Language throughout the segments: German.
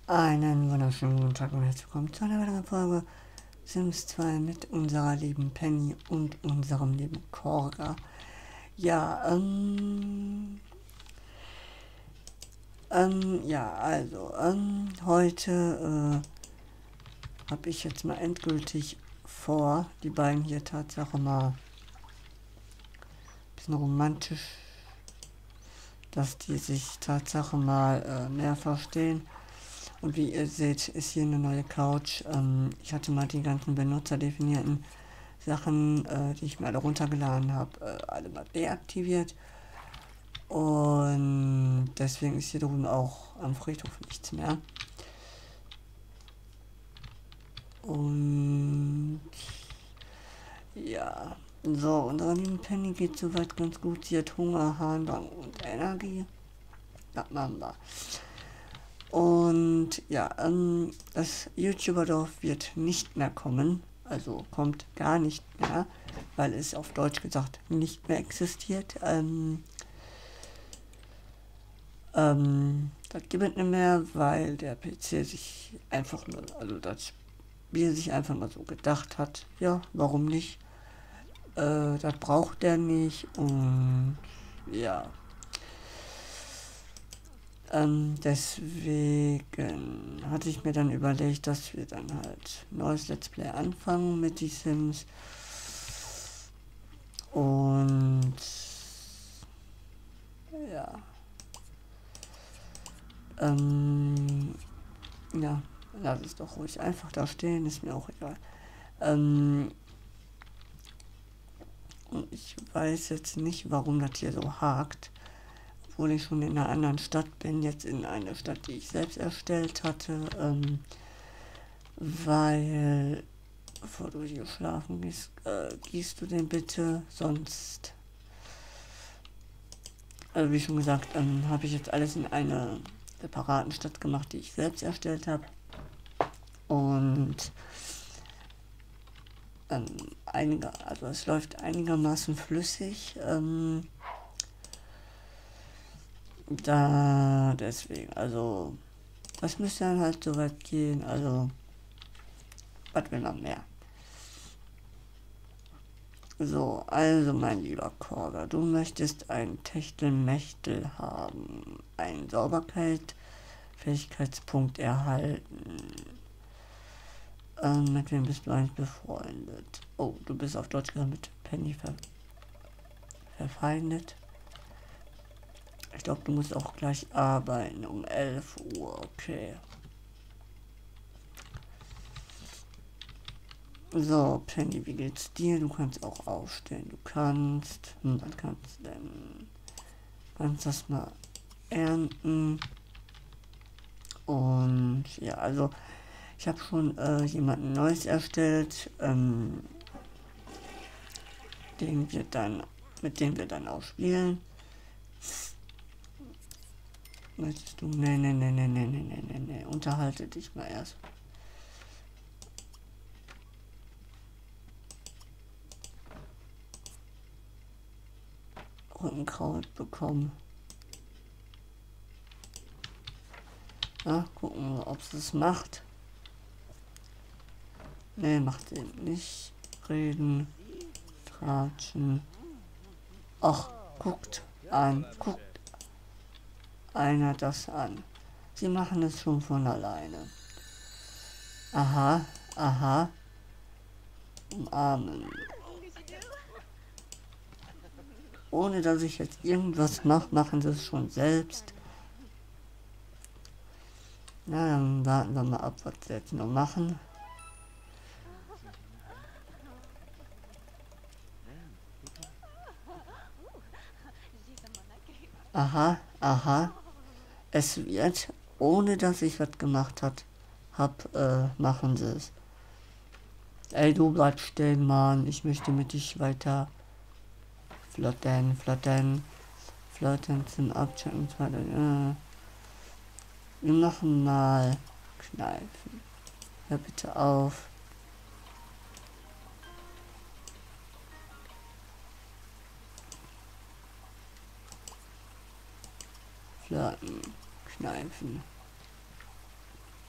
Einen wunderschönen guten Tag und herzlich willkommen zu einer weiteren Folge Sims 2 mit unserer lieben Penny und unserem lieben Korga. Ja, heute habe ich jetzt mal endgültig vor, die beiden hier Tatsache mal ein bisschen romantisch, dass die sich Tatsache mal mehr verstehen. Und wie ihr seht, ist hier eine neue Couch. Ich hatte mal die ganzen benutzerdefinierten Sachen, die ich mir alle runtergeladen habe, alle mal deaktiviert. Und deswegen ist hier drüben auch am Friedhof nichts mehr. Und ja, so, unserer lieben Penny geht soweit ganz gut. Sie hat Hunger, Harndrang und Energie. Das machen wir. Und ja, das YouTuberdorf wird nicht mehr kommen, also kommt gar nicht mehr, weil es auf Deutsch gesagt nicht mehr existiert. Das gibt es nicht mehr, weil der PC sich einfach nur, also das Spiel sich einfach mal so gedacht hat, ja, warum nicht? Das braucht der nicht und ja. Deswegen hatte ich mir dann überlegt, dass wir dann halt neues Let's Play anfangen mit die Sims. Und ja. Ja, lass es doch ruhig einfach da stehen, ist mir auch egal. Und ich weiß jetzt nicht, warum das hier so hakt. Obwohl ich schon in einer anderen Stadt bin, jetzt in einer Stadt, die ich selbst erstellt hatte, weil, bevor du hier schlafen gehst, gehst du den bitte, sonst, wie schon gesagt, habe ich jetzt alles in einer separaten Stadt gemacht, die ich selbst erstellt habe. Und also es läuft einigermaßen flüssig. Deswegen, also, das müsste dann halt so weit gehen, also, was will man mehr? So, also mein lieber Korga, du möchtest ein Techtelmechtel haben, einen Sauberkeit-Fähigkeitspunkt erhalten. Mit wem bist du eigentlich befreundet? Oh, du bist auf Deutsch gesagt mit Penny verfeindet. Ich glaube, du musst auch gleich arbeiten um 11 Uhr, okay. So, Penny, wie geht's dir? Du kannst auch aufstehen. Du kannst. Was kannst du denn? Kannst das mal ernten. Und ja, also ich habe schon jemanden Neues erstellt, mit dem wir dann auch spielen. Möchtest du? Nee. Unterhalte dich mal erst. Rückenkraut bekommen. Ja, gucken wir, ob es es macht. Nee, macht eben nicht. Reden, tratschen. Ach, guckt einer das an. Sie machen es schon von alleine. Aha. Umarmen. Ohne dass ich jetzt irgendwas mache, machen sie es schon selbst. Na, dann warten wir mal ab, was sie jetzt noch machen. Aha. Es wird, ohne dass ich was gemacht machen sie es. Ey, du bleibst stehen, Mann. Ich möchte mit dich weiter flotten zum Abchecken. Wir machen mal Kneifen. Hör bitte auf. Flirten, Kneifen.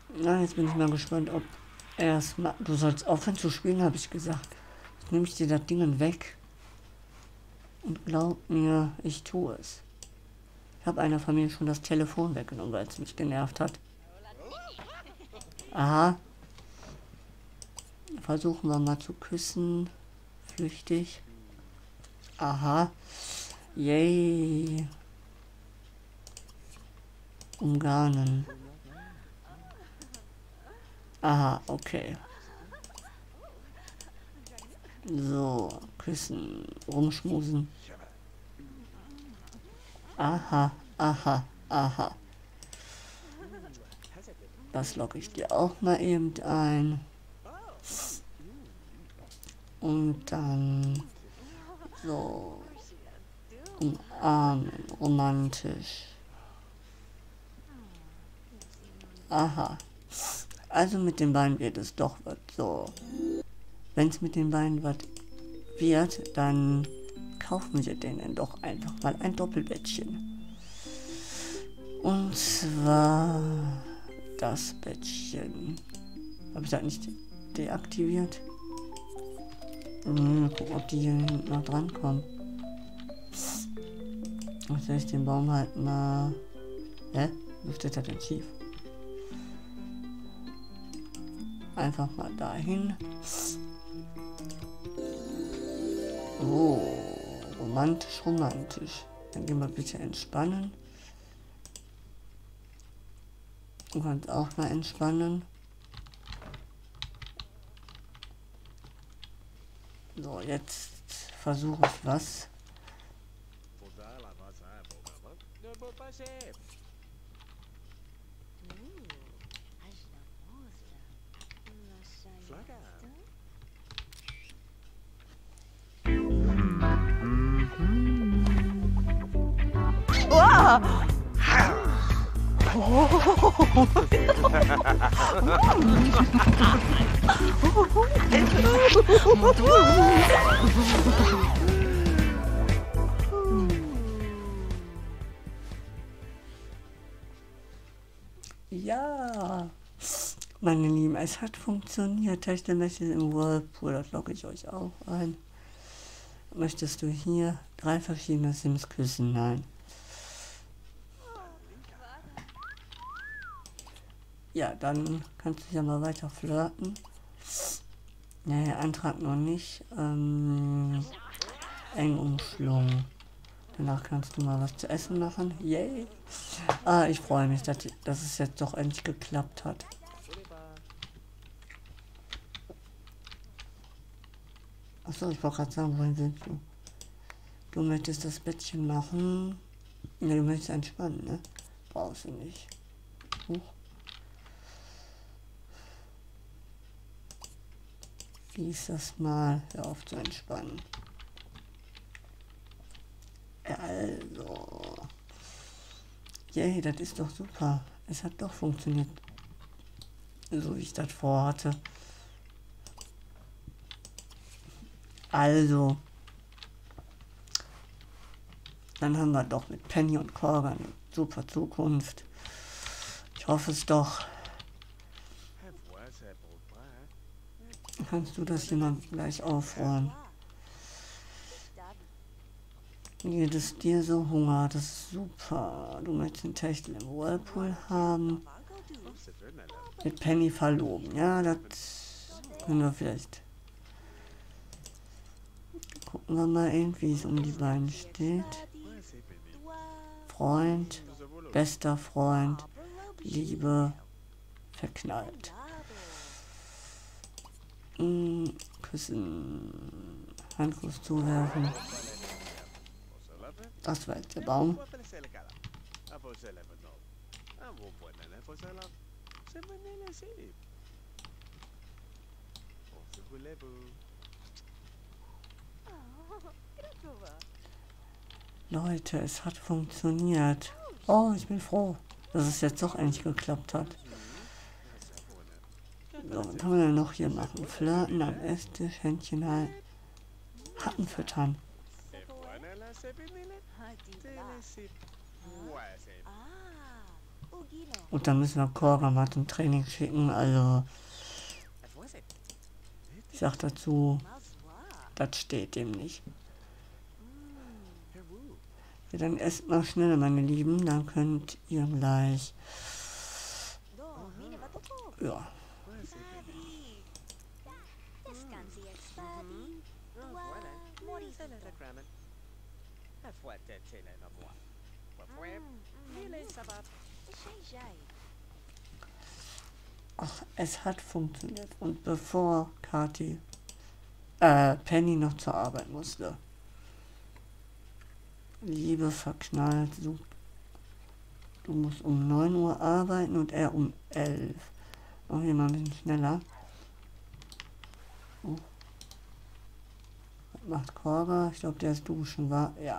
Na, jetzt bin ich mal gespannt, ob er es macht. Du sollst aufhören zu spielen, habe ich gesagt. Jetzt nehme ich dir das Ding weg. Und glaub mir, ich tue es. Ich habe einer Familie schon das Telefon weggenommen, weil es mich genervt hat. Aha. Versuchen wir mal zu küssen. Flüchtig. Aha. Yay. Umgarnen. Aha, okay. So, küssen, rumschmusen. Aha, aha, aha. Das logge ich dir auch mal eben ein. Und dann so umarmen, romantisch. Aha. Also mit den Beinen wird es doch was. So. Wenn es mit den Beinen was wird, dann kaufen wir denen doch einfach mal ein Doppelbettchen. Und zwar das Bettchen. Habe ich das nicht deaktiviert? Mal gucken, ob die hier hinten noch dran kommen. Jetzt will ich den Baum halt mal... Hä? Wo steht das denn schief? Einfach mal dahin. Oh, romantisch, romantisch. Dann gehen wir bitte entspannen. Du kannst auch mal entspannen. So, jetzt versuche ich was. Ja, meine Lieben, es hat funktioniert. Techtelmechtel im Whirlpool, das logge ich euch auch ein. Möchtest du hier 3 verschiedene Sims küssen? Nein. Ja, dann kannst du ja mal weiter flirten. Nee, Antrag noch nicht. Eng umschlungen. Danach kannst du mal was zu essen machen. Yay! Ah, ich freue mich, dass es jetzt doch endlich geklappt hat. Achso, ich wollte gerade sagen, wohin willst du? Du möchtest das Bettchen machen. Ja, du möchtest entspannen, ne? Brauchst du nicht. Huch. Wie ist das mal? Hör auf zu entspannen. Also. Yay, das ist doch super. Es hat doch funktioniert. So wie ich das vorhatte. Also. Dann haben wir doch mit Penny und Corgan eine super Zukunft. Ich hoffe es doch. Kannst du das hier mal gleich aufräumen? Geht es dir so Hunger? Das ist super. Du möchtest einen Techtel im Whirlpool haben. Mit Penny verloben. Ja, das können wir vielleicht. Gucken wir mal eben, wie es um die beiden steht. Freund, bester Freund, Liebe, verknallt. Küssen, Handkuss zuwerfen. Das war jetzt der Baum. Leute, es hat funktioniert. Oh, ich bin froh, dass es jetzt doch endlich geklappt hat. So, was kann man denn noch hier machen? Flirten am Esstisch, Händchen halten. Hatten füttern. Und dann müssen wir Korga mal zum Training schicken. Also, ich sag dazu, das steht dem nicht. Ja, dann esst mal schneller, meine Lieben. Dann könnt ihr gleich... Ja. Ach, es hat funktioniert. Und bevor Penny noch zur Arbeit musste. Liebe verknallt, du musst um 9 Uhr arbeiten und er um 11. Machen wir mal ein bisschen schneller. Oh. Was macht Korga? Ich glaube, der ist duschen, war? Ja.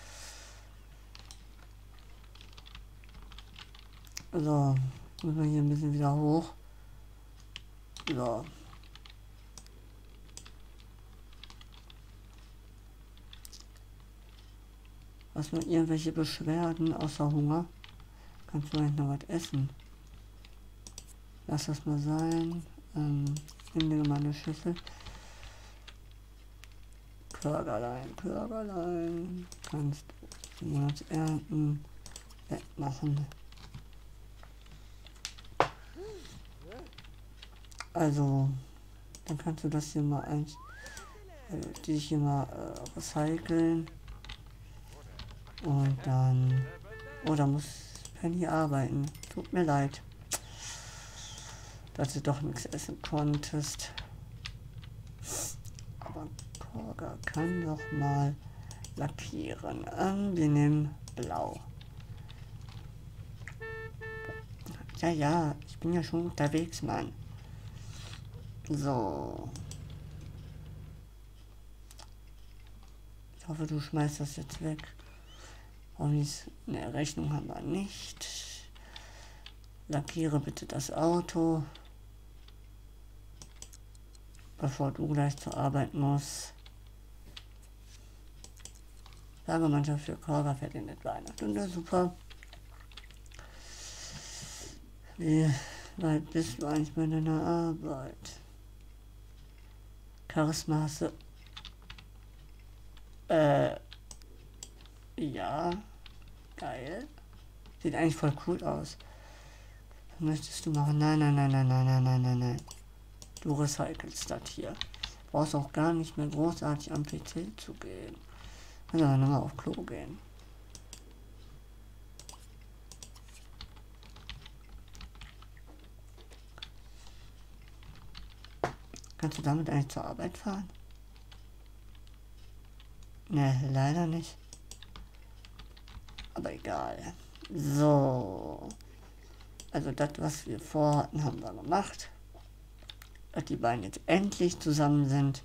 So, müssen wir hier ein bisschen wieder hoch. So. Hast du noch irgendwelche Beschwerden außer Hunger? Kannst du eigentlich noch was essen? Lass das mal sein. Nimm dir mal eine Schüssel. Körgerlein. Kannst du Monatsernten wegmachen. Also, dann kannst du das hier mal die hier mal recyceln. Und dann... Oh, da muss Penny arbeiten. Tut mir leid, dass du doch nichts essen konntest. Aber Korga kann doch mal lackieren. Wir nehmen blau. Ja, ich bin ja schon unterwegs, Mann. So. Ich hoffe, du schmeißt das jetzt weg. Eine Rechnung haben wir nicht. Lackiere bitte das Auto, bevor du gleich zur Arbeit musst. Lagermannschaft für Korga fährt in etwa einer Stunde. Super. Wie weit bist du eigentlich bei deiner Arbeit? Charisma hast du... Ja. Geil. Sieht eigentlich voll cool aus. Was möchtest du machen? Nein. Du recycelst das hier. Brauchst auch gar nicht mehr großartig am PC zu gehen. Also nochmal auf Klo gehen. Kannst du damit eigentlich zur Arbeit fahren? Ne, leider nicht. Aber egal. So. Also das, was wir vorhatten, haben wir gemacht. Dass die beiden jetzt endlich zusammen sind.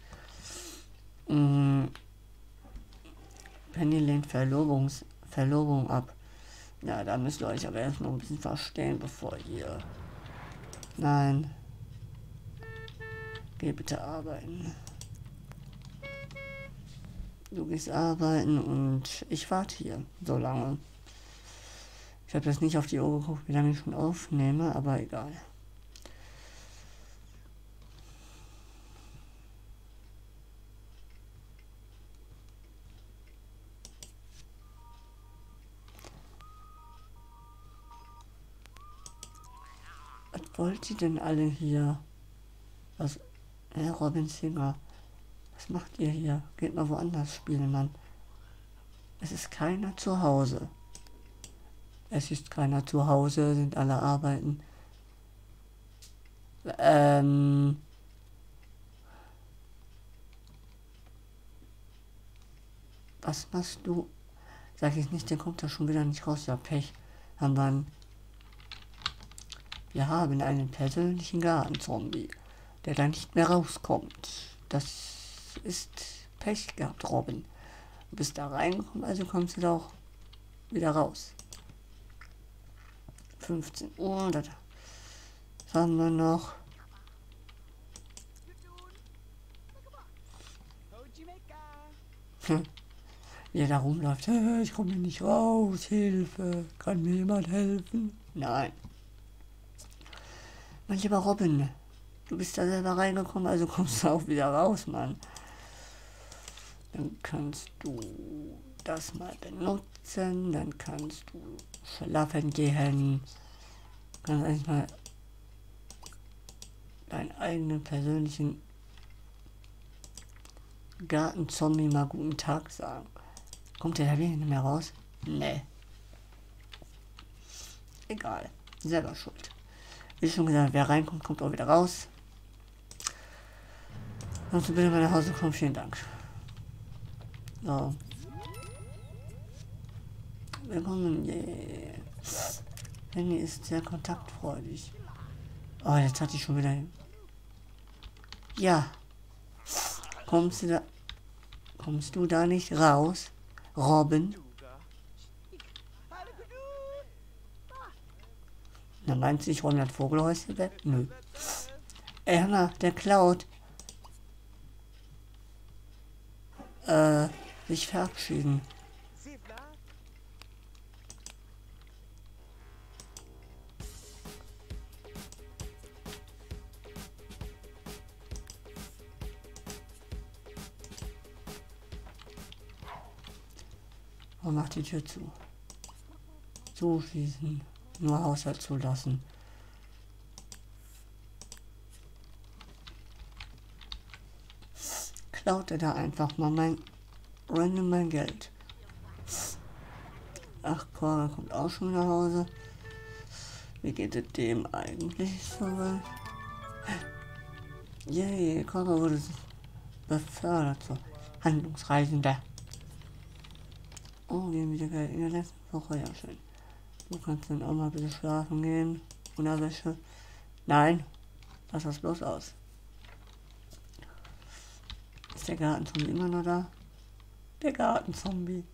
Penny lehnt Verlobung ab. Ja, da müsst ihr euch aber erst noch ein bisschen verstehen, bevor ihr... Nein. Geh bitte arbeiten. Du gehst arbeiten und ich warte hier so lange. Ich habe jetzt nicht auf die Uhr geguckt, wie lange ich schon aufnehme, aber egal. Was wollt ihr denn alle hier? Was? Robin Singer. Was macht ihr hier? Geht mal woanders spielen, Mann. Es ist keiner zu Hause. Es ist keiner zu Hause, sind alle arbeiten. Was machst du? Sag ich nicht, der kommt da schon wieder nicht raus. Ja, Pech. Wir haben einen persönlichen Gartenzombie, der da nicht mehr rauskommt. Das ist Pech gehabt, Robin. Du bist da reingekommen, also kommst du da auch wieder raus. 15 Uhr, das haben wir noch. Wie er da rumläuft. Ich komme nicht raus, Hilfe. Kann mir jemand helfen? Nein. Mein lieber Robin, du bist da selber reingekommen, also kommst du auch wieder raus, Mann. Dann kannst du das mal benutzen, dann kannst du schlafen gehen. Kannst erstmal deinen eigenen persönlichen Gartenzombie mal guten Tag sagen. Kommt der da wieder nicht mehr raus? Nee. Egal. Selber schuld. Wie schon gesagt, wer reinkommt, kommt auch wieder raus. Kannst du bitte mal nach Hause kommen? Vielen Dank. So. Willkommen. Yeah. Penny ist sehr kontaktfreudig. Oh, jetzt hat die schon wieder hin. Ja. Kommst du da nicht raus? Robin? Na, meinst du, ich räume das Vogelhäuschen weg? Nö. Ey, hör mal, der klaut. Sich verabschieden. Und macht die Tür zu. Zuschließen. Nur Haushalt zulassen. Klaut er da einfach mal mein Geld. Ach, Cora kommt auch schon nach Hause. Wie geht es dem eigentlich so weit? Yay, Cora wurde befördert zur Handlungsreisende. Oh, wir haben wieder Geld in der letzten Woche, ja schön. Du kannst dann auch mal ein bisschen schlafen gehen. Unterwäsche. Nein, lass das bloß aus. Ist der Gartenzombie immer noch da? Der Gartenzombie.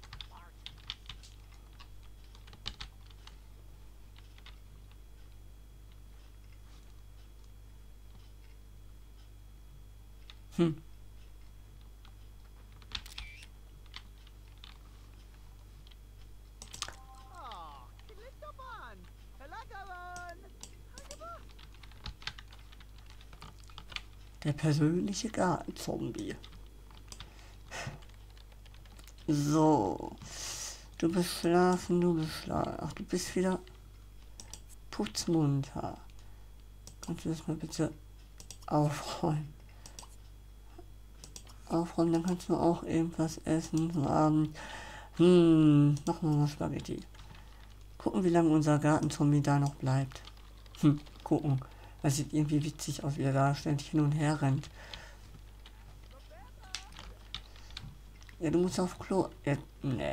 Der persönliche Gartenzombie. So. Du bist schlafen, Ach, du bist wieder putzmunter. Kannst du das mal bitte aufräumen? Aufräumen, dann kannst du auch irgendwas essen zum Abend. Machen wir mal Spaghetti. Gucken, wie lange unser Gartenzombie da noch bleibt. Gucken. Das sieht irgendwie witzig aus, wie er da ständig hin und her rennt. Ja, du musst auf Klo. Ja, nee.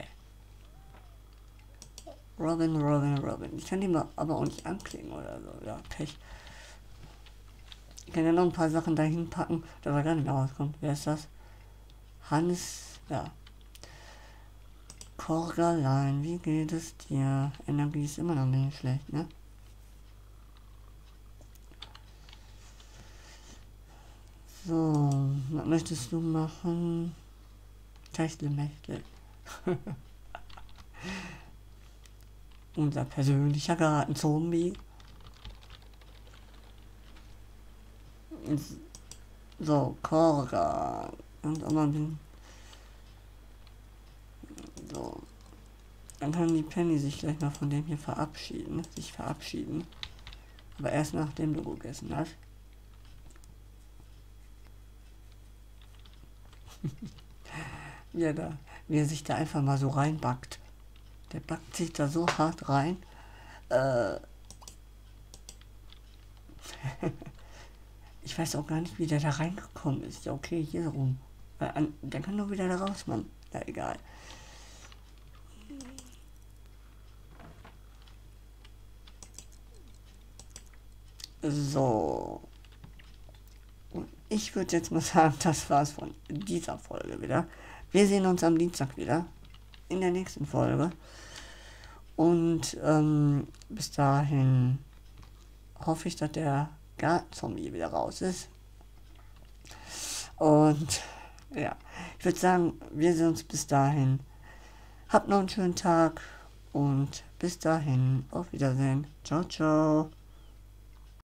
Robin. Ich kann die mal aber auch nicht anklicken oder so. Ja, Pech. Ich kann ja noch ein paar Sachen dahin packen, dass er gar nicht mehr rauskommt. Wer ist das? Hannes, ja. Korgalein, wie geht es dir? Energie ist immer noch ein bisschen schlecht, ne? So, was möchtest du machen? Techtelmechtel. Unser persönlicher Gartenzombie. So, Korga. Und auch mal so. Dann kann die Penny sich gleich mal von dem hier verabschieden. Aber erst nachdem du gegessen hast. Wie er sich da einfach mal so reinbackt. Der backt sich da so hart rein. Ich weiß auch gar nicht, wie der da reingekommen ist. Ja, okay, hier rum. Der kann doch wieder da raus, Mann. Ja, egal. So. Und ich würde jetzt mal sagen, das war's von dieser Folge wieder. Wir sehen uns am Dienstag wieder. In der nächsten Folge. Und bis dahin hoffe ich, dass der Gartenzombie wieder raus ist. Und ja, ich würde sagen, wir sehen uns bis dahin. Habt noch einen schönen Tag und bis dahin, auf Wiedersehen. Ciao, ciao.